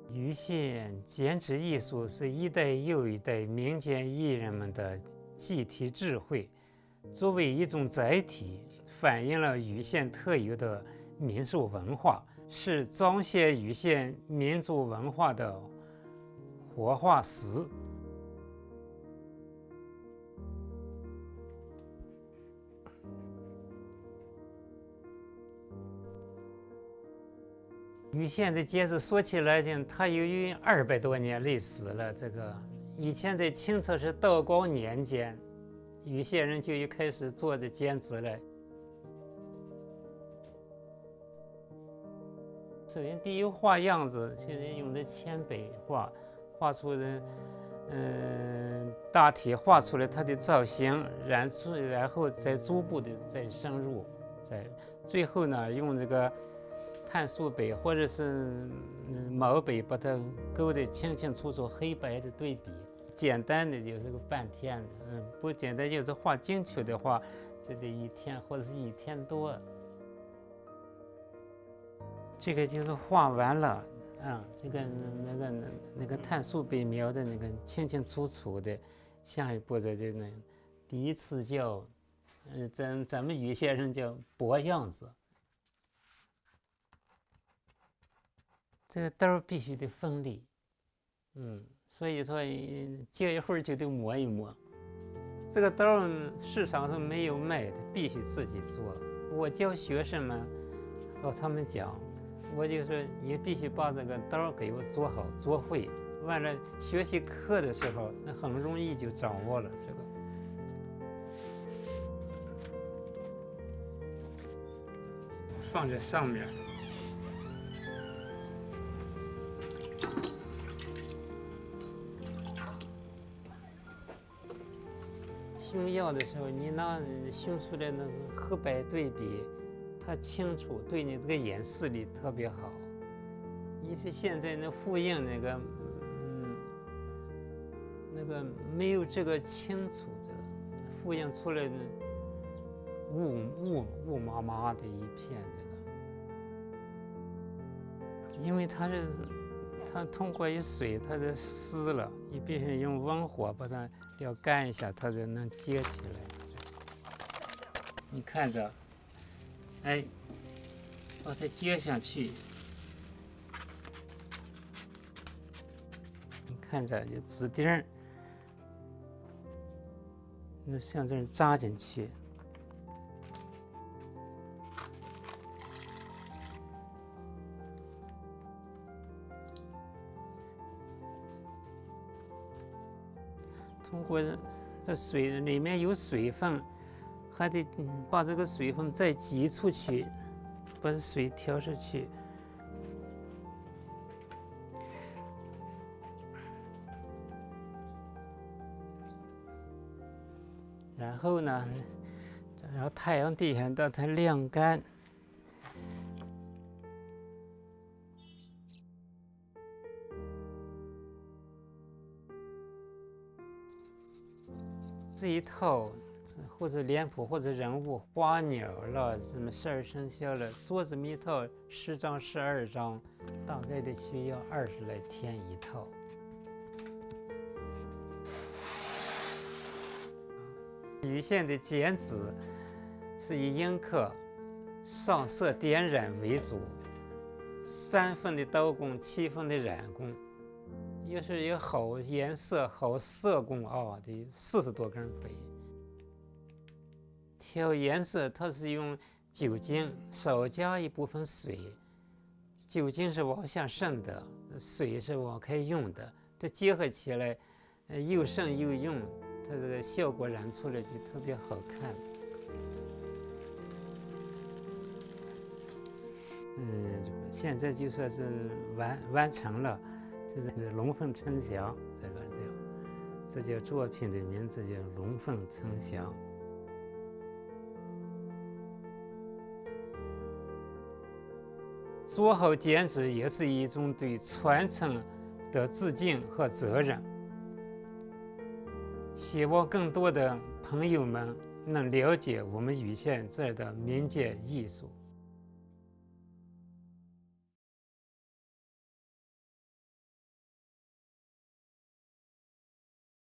盂县剪纸艺术是一代又一代民间艺人们的集体智慧，作为一种载体，反映了盂县特有的民俗文化，是彰显盂县民族文化的活化石。盂县的剪纸说起来讲，它有200多年历史了。这个以前在清朝是道光年间，盂县人就开始做这剪纸了。首先，第一画样子，现在用的铅笔画出的，大体画出来它的造型，然后再逐步的再深入，最后呢，用这个碳素笔或者是毛笔把它勾得清清楚楚，黑白的对比。简单的就是个半天，不简单就是画精确的话，这得1天或者是1天多。这个就是画完了，这个那个碳素笔描的那个清清楚楚的，下一步的就那第一次叫，咱们盂县人叫博样子。这个刀必须得锋利，所以说接一会儿就得磨一磨。这个刀市场上没有卖的，必须自己做。我教学生们和他们讲，我就说你必须把这个刀给我做好做会，完了学习课的时候那很容易就掌握了这个。放在上面。熏药的时候，你拿熏出来那个黑白对比，它清楚，对你这个眼视力特别好。你是现在那复印那个没有这个清楚，这个复印出来的雾麻麻的一片，这个，因为它通过一水，它就湿了，你必须用温火把它要干一下，它就能接起来。你看着，把它接下去，你看着有指钉，那向这儿扎进去。通过这水里面有水分，还得把这个水分再挤出去，把水调出去。然后呢，然后太阳底下让它晾干。这一套，或者脸谱，或者人物、花鸟了，什么12生肖了，做这么一套10张、12张，大概得需要20来天一套。盂县的剪纸是以印刻、上色、点染为主，3分的刀工，7分的染工。要是有好颜色、好色工得40多根笔。调颜色，它是用酒精，少加一部分水。酒精是往下渗的，水是往开用的，这结合起来，又渗又用，它这个效果染出来就特别好看。现在就算是完成了。这是龙凤呈祥，这叫作品的名字叫龙凤呈祥。做好剪纸也是一种对传承的致敬和责任。希望更多的朋友们能了解我们盂县这儿的民间艺术。